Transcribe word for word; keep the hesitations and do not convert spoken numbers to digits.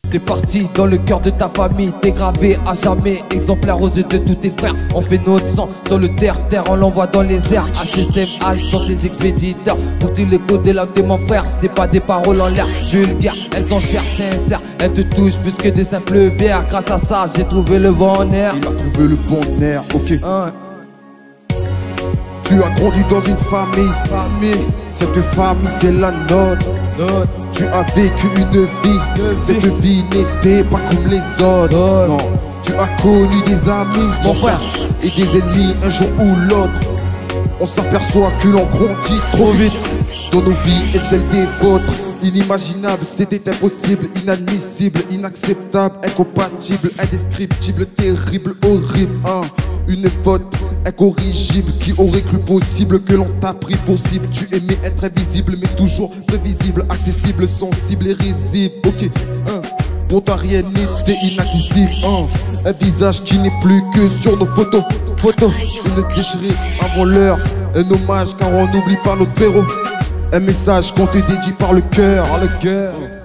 T'es parti dans le cœur de ta famille, t'es gravé à jamais, exemplaire aux yeux de tous tes frères. On fait notre sang sur le terre-terre, on l'envoie dans les airs. H S M A sont tes expéditeurs, pour tous les codes de l'âme de mon frère. C'est pas des paroles en l'air vulgaires, elles sont chères, sincères. Elles te touchent plus que des simples bières. Grâce à ça, j'ai trouvé le bon air. Il a trouvé le bon air, ok. Hein. Tu as grandi dans une famille, Famille, cette famille c'est la nôtre. notre, Tu as vécu une vie, cette vie n'était pas comme les autres. Oh. Non. Tu as connu des amis, Mon frère, et des ennemis un jour ou l'autre. On s'aperçoit que l'on grandit trop vite dans nos vies et celles des vôtres. Inimaginable, c'était impossible, inadmissible, inacceptable, incompatible, indescriptible, terrible, horrible, hein. Une faute incorrigible qui aurait cru possible que l'on t'a pris pour cible. Tu aimais être invisible mais toujours prévisible, accessible, sensible et risible, ok, hein. Pour toi rien n'était inaccessible, hein. Un visage qui n'est plus que sur nos photos, photos. Une déchirée avant l'heure, un hommage car on n'oublie pas notre frérot. Un message qu'on te dédie par le cœur. par le cœur.